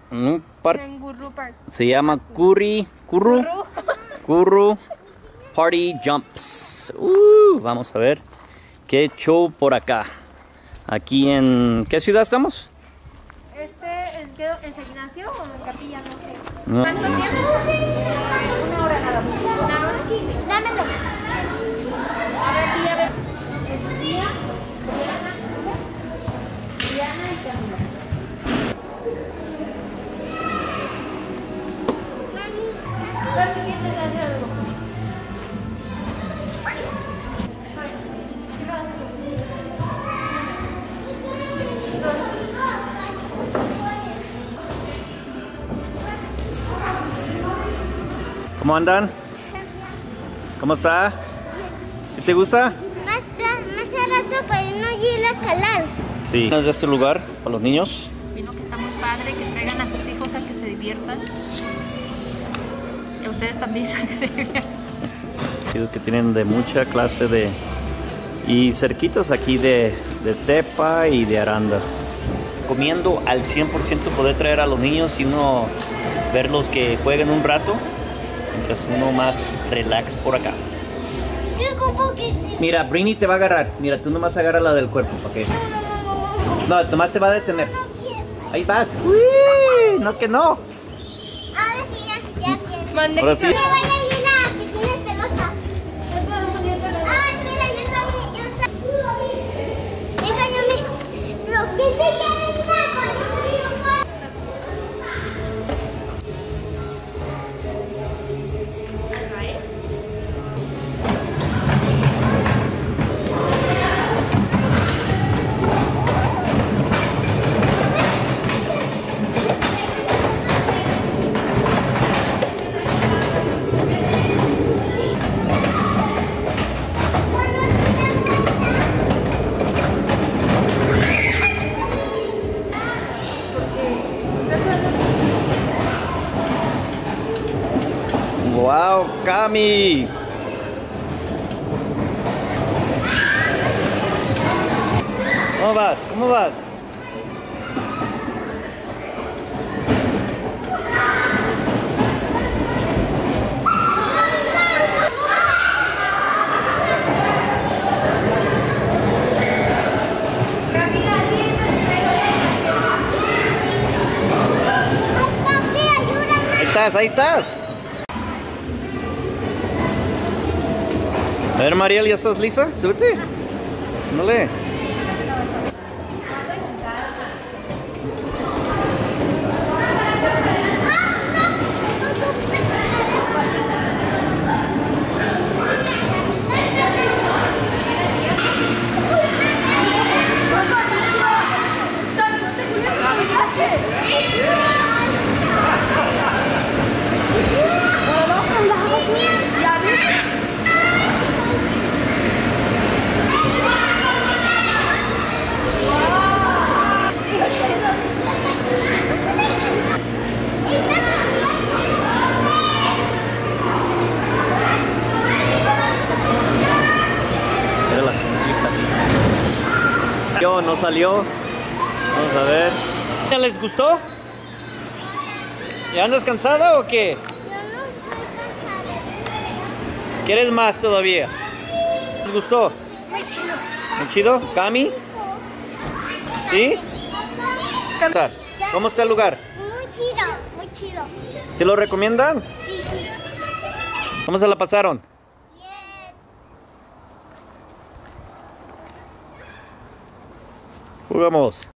un parque. En Guru Park. Se llama Curru Party Jumps. Vamos a ver qué show por acá. Aquí en... ¿qué ciudad estamos? ¿En San Ignacio o en Capilla? No sé. No. ¿Cuánto tiempo? 1 hora nada más. ¿Una hora? Dámelo. A ver, Diana, y Camila. ¿Cómo andan? ¿Cómo está? ¿Sí te gusta? Más rato para no ir a calar. Sí. ¿Es de este lugar para los niños? Vino que está muy padre, que traigan a sus hijos a que se diviertan. Y a ustedes también a que se diviertan. Que tienen de mucha clase de... y cerquitas aquí de Tepa y de Arandas. Comiendo al 100% poder traer a los niños y uno verlos que jueguen un rato, mientras uno más relax por acá. Mira, Brini te va a agarrar. Mira, tú nomás agarra la del cuerpo, ¿para qué? No, nomás te va a detener. Ahí vas. ¡Uy! No que no. Ahora sí, ya quiero. Ahora sí. Me voy a ir a la piscina de pelotas. Ah, mira, yo también. Deja, yo me... Pero, ¿qué te queda el saco? ¡Wow, Cami! ¿Cómo vas? ¿Cómo vas? Ahí estás, ahí estás. A ver, Mariel, ¿ya estás lista? Súbete. Ándale. No salió. Vamos a ver. ¿Ya les gustó? ¿Ya andas cansada o qué? Yo no estoy cansada. ¿Quieres más todavía? ¿Les gustó? Muy chido. ¿Muy chido? ¿Cami? ¿Sí? ¿Cómo está el lugar? Muy chido, muy chido. ¿Se lo recomiendan? Sí. ¿Cómo se la pasaron? Bien. Jugamos.